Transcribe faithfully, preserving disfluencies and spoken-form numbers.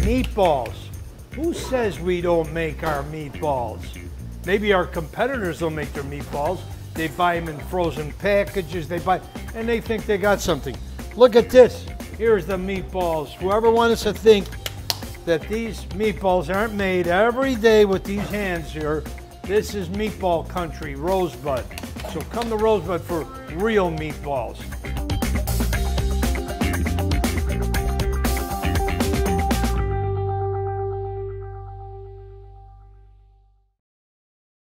meatballs. Who says we don't make our meatballs? Maybe our competitors don't make their meatballs. They buy them in frozen packages, they buy, and they think they got something. Look at this. Here's the meatballs. Whoever wants to think that these meatballs aren't made every day with these hands here, this is meatball country, Rosebud. So come to Rosebud for real meatballs.